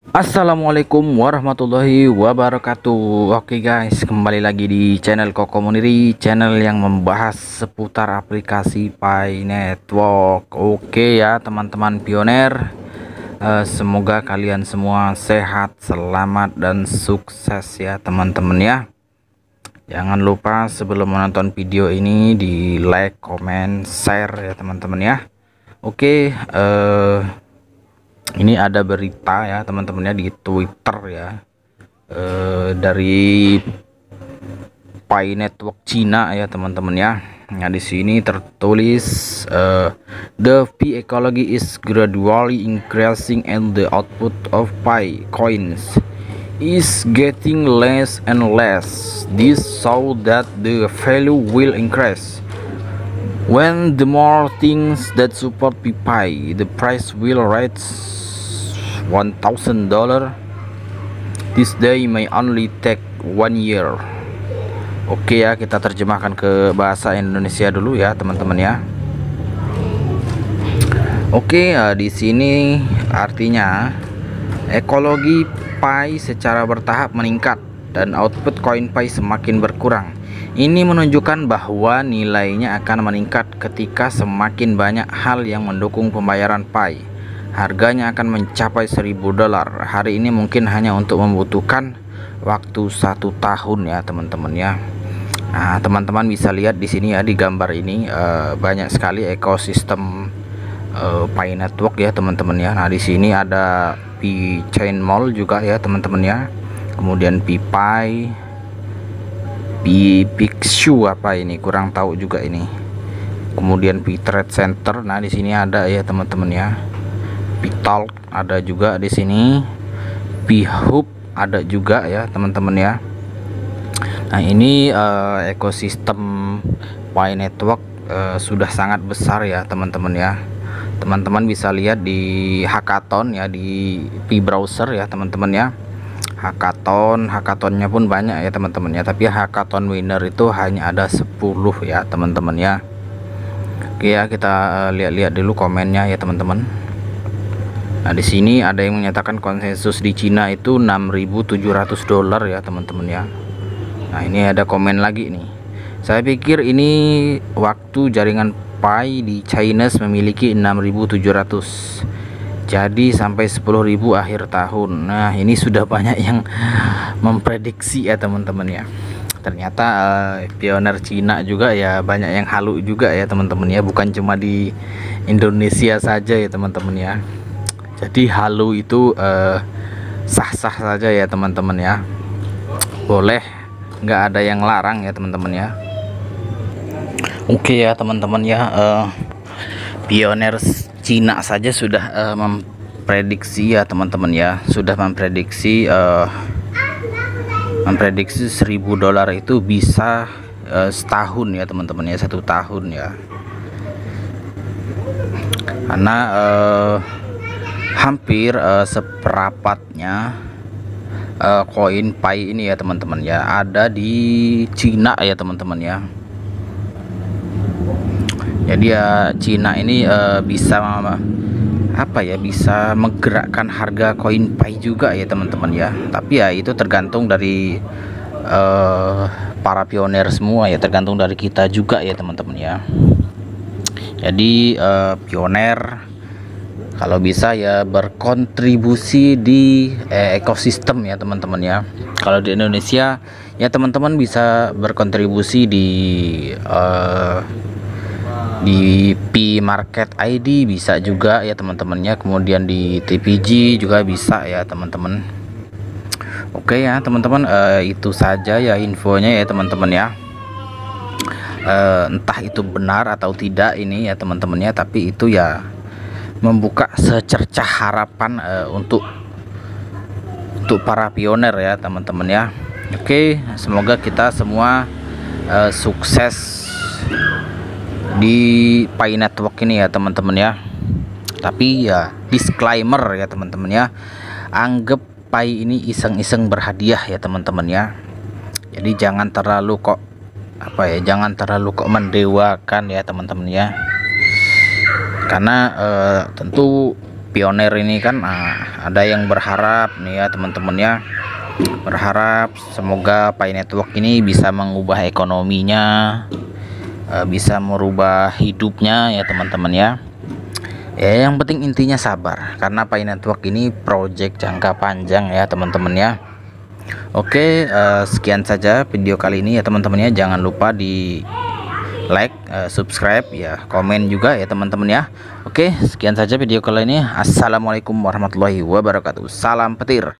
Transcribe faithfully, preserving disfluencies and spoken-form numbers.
Assalamualaikum warahmatullahi wabarakatuh. Oke guys, kembali lagi di channel Kokomuniri, channel yang membahas seputar aplikasi Pi Network. Oke ya teman-teman pioner, eh, semoga kalian semua sehat, selamat dan sukses ya teman-teman ya. Jangan lupa sebelum menonton video ini di like, comment, share ya teman-teman ya. Oke, eh ini ada berita ya teman-teman ya di Twitter ya, eh, dari Pi Network Cina ya teman-teman ya. Nah di sini tertulis eh, the Pi ecology is gradually increasing and the output of Pi coins is getting less and less. This show that the value will increase. When the more things that support Pi, the price will reach one thousand dollar. This day may only take one year. Oke ya, kita terjemahkan ke bahasa Indonesia dulu ya teman-teman ya. Oke, ya, di sini artinya ekologi Pi secara bertahap meningkat dan output koin Pi semakin berkurang. Ini menunjukkan bahwa nilainya akan meningkat ketika semakin banyak hal yang mendukung pembayaran Pi. Harganya akan mencapai seribu dolar. Hari ini mungkin hanya untuk membutuhkan waktu satu tahun ya teman-teman ya. Nah teman-teman bisa lihat di sini ya, di gambar ini uh, banyak sekali ekosistem uh, Pi Network ya teman-teman ya. Nah di sini ada Pi Chain Mall juga ya teman-teman ya. Kemudian Pi Pi, Pi Pixu apa ini kurang tahu juga ini. Kemudian Pi Trade Center. Nah di sini ada ya teman-teman ya. Pi Talk ada juga di sini, Pi Hub ada juga ya teman-teman ya. Nah ini uh, ekosistem Pi Network uh, sudah sangat besar ya teman-teman ya. Teman-teman bisa lihat di hackathon ya, di Pi Browser ya teman-teman ya. Hackathon, hackathonnya pun banyak ya teman-teman ya. Tapi hackathon winner itu hanya ada sepuluh ya teman-teman ya. Oke ya, kita uh, lihat-lihat dulu komennya ya teman-teman. Nah di sini ada yang menyatakan konsensus di Cina itu enam ribu tujuh ratus dolar ya teman-teman ya. Nah ini ada komen lagi nih. Saya pikir ini waktu jaringan Pi di China memiliki enam ribu tujuh ratus. Jadi sampai sepuluh ribu akhir tahun. Nah ini sudah banyak yang memprediksi ya teman-teman ya. Ternyata uh, pioner Cina juga ya, banyak yang halu juga ya teman-teman ya. Bukan cuma di Indonesia saja ya teman-teman ya. Jadi halu itu sah-sah uh, saja ya teman-teman ya, boleh, nggak ada yang larang ya teman-teman ya. Oke ya teman-teman ya, uh, pioner Cina saja sudah uh, memprediksi ya teman-teman ya, sudah memprediksi uh, memprediksi seribu dolar itu bisa uh, setahun ya teman-teman ya, satu tahun ya, karena uh, hampir uh, seperempatnya uh, koin Pi ini ya teman-teman ya ada di Cina ya teman-teman ya. Jadi ya Cina ini uh, bisa apa ya, bisa menggerakkan harga koin Pi juga ya teman-teman ya. Tapi ya itu tergantung dari uh, para pioner semua ya, tergantung dari kita juga ya teman-teman ya. Jadi uh, pioner kalau bisa ya berkontribusi di eh, ekosistem ya teman-teman ya. Kalau di Indonesia ya teman-teman bisa berkontribusi di uh, di Pi Market I D bisa juga ya teman-teman ya. Kemudian di T P G juga bisa ya teman-teman. Oke ya teman-teman, uh, itu saja ya infonya ya teman-teman ya. Uh, entah itu benar atau tidak ini ya teman-teman ya, tapi itu ya membuka secercah harapan uh, untuk untuk para pioner ya teman-teman ya. Oke, semoga kita semua uh, sukses di Pi Network ini ya teman-teman ya. Tapi ya disclaimer ya teman-teman ya, anggap Pi ini iseng-iseng berhadiah ya teman-teman ya. Jadi jangan terlalu kok apa ya, jangan terlalu kok mendewakan ya teman-teman ya. Karena uh, tentu pionir ini kan, nah, ada yang berharap nih ya teman-teman ya, berharap semoga Pi Network ini bisa mengubah ekonominya, eh, bisa merubah hidupnya ya teman-teman ya. Ya yang penting intinya sabar, karena Pi Network ini project jangka panjang ya teman-teman ya. Oke, eh, sekian saja video kali ini ya teman-teman ya. Jangan lupa di like, uh, subscribe ya, komen juga ya teman-teman ya. Oke, sekian saja video kali ini. Assalamualaikum warahmatullahi wabarakatuh. Salam petir.